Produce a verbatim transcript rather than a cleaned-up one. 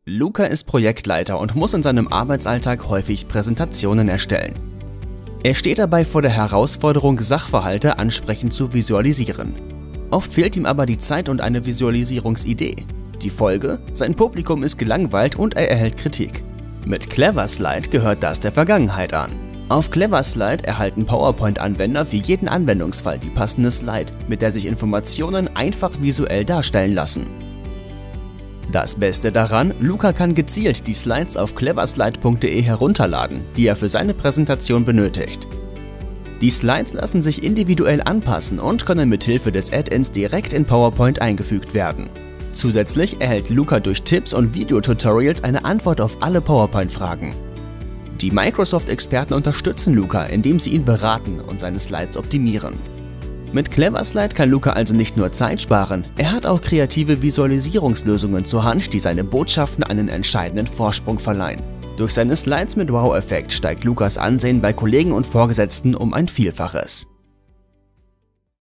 Luca ist Projektleiter und muss in seinem Arbeitsalltag häufig Präsentationen erstellen. Er steht dabei vor der Herausforderung, Sachverhalte ansprechend zu visualisieren. Oft fehlt ihm aber die Zeit und eine Visualisierungsidee. Die Folge? Sein Publikum ist gelangweilt und er erhält Kritik. Mit Cleverslide gehört das der Vergangenheit an. Auf Cleverslide erhalten PowerPoint-Anwender für jeden Anwendungsfall die passende Slide, mit der sich Informationen einfach visuell darstellen lassen. Das Beste daran, Luca kann gezielt die Slides auf cleverslide punkt de herunterladen, die er für seine Präsentation benötigt. Die Slides lassen sich individuell anpassen und können mithilfe des Add-ins direkt in PowerPoint eingefügt werden. Zusätzlich erhält Luca durch Tipps und Videotutorials eine Antwort auf alle PowerPoint-Fragen. Die Microsoft-Experten unterstützen Luca, indem sie ihn beraten und seine Slides optimieren. Mit Cleverslide kann Luca also nicht nur Zeit sparen, er hat auch kreative Visualisierungslösungen zur Hand, die seine Botschaften einen entscheidenden Vorsprung verleihen. Durch seine Slides mit Wow-Effekt steigt Lucas Ansehen bei Kollegen und Vorgesetzten um ein Vielfaches.